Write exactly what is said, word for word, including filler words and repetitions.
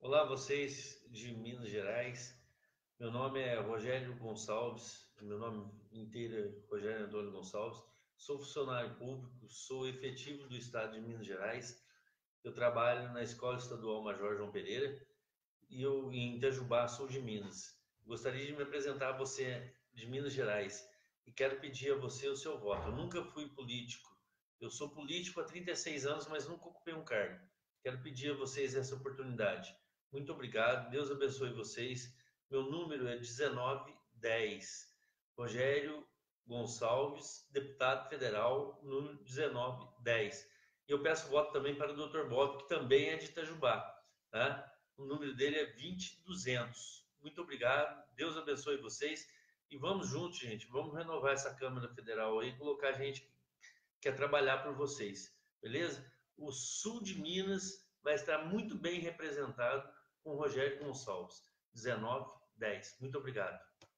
Olá, vocês de Minas Gerais. Meu nome é Rogério Gonçalves. Meu nome inteiro é Rogério Antônio Gonçalves. Sou funcionário público, sou efetivo do estado de Minas Gerais. Eu trabalho na Escola Estadual Major João Pereira e eu em Itajubá, sou de Minas. Gostaria de me apresentar a você de Minas Gerais e quero pedir a você o seu voto. Eu nunca fui político. Eu sou político há trinta e seis anos, mas nunca ocupei um cargo. Quero pedir a vocês essa oportunidade. Muito obrigado. Deus abençoe vocês. Meu número é dezenove dez. Rogério Gonçalves, deputado federal, número dezenove dez. E eu peço voto também para o doutor Bob, que também é de Itajubá, tá? O número dele é vinte duzentos. Muito obrigado, Deus abençoe vocês e vamos juntos, gente. Vamos renovar essa Câmara Federal aí, colocar gente que quer trabalhar por vocês, beleza? O sul de Minas vai estar muito bem representado com o Rogério Gonçalves, dezenove dez. Muito obrigado.